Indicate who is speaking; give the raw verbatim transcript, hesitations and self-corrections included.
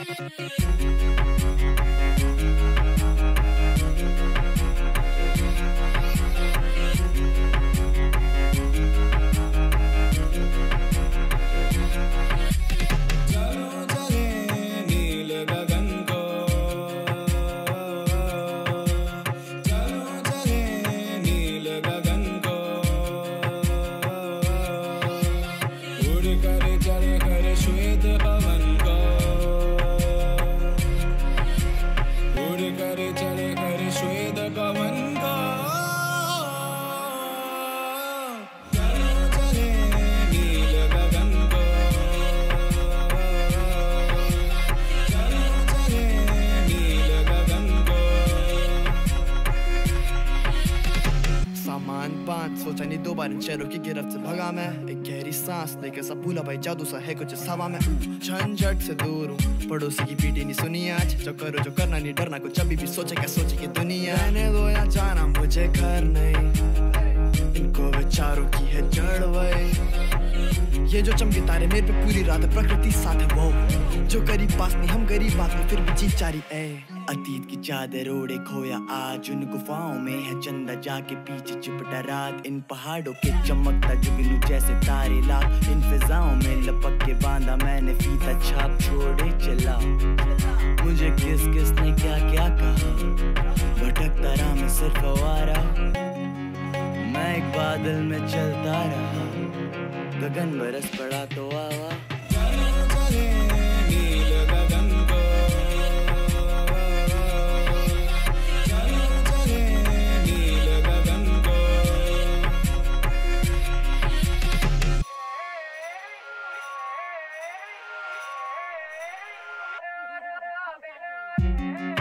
Speaker 1: सोचा नहीं दो बार इन शहरों की गिरफ्त से भगा मैं। एक गहरी सांस लेकर सब भूला भाई जादू सा है कुछ इस हवा में। झंझट से दूर हूँ, पड़ोसी की पीटी नहीं सुनी आज। जो करो जो करना नहीं डरना, कुछ अभी भी सोचे क्या सोचे की दुनिया। रहने दो या जाना मुझे घर नहीं, इनको विचारों की है जड़ वही। ये जो चमके तारे मेरे पे पूरी रात है, प्रकृति साथ है वो। जो करीब पास नहीं हम गरीब बात में फिर भी जीत चारी ए। अतीत की चादर ओढ़े खोया आज, उन गुफाओं में है चंदा जाके पीछे चिपटा रात। इन पहाड़ों के चमकता जुगनू जैसे तारे लाख। इन फिजाओं में लपक के बांधा मैंने फीता, छाप छोड़े चला। मुझे किस किस ने क्या क्या कहा, भटकता रहा मैं सिर्फ आवारा। मैं एक बादल में चलता रहा, गगन बरस पड़ा तो आवा।
Speaker 2: Thank you.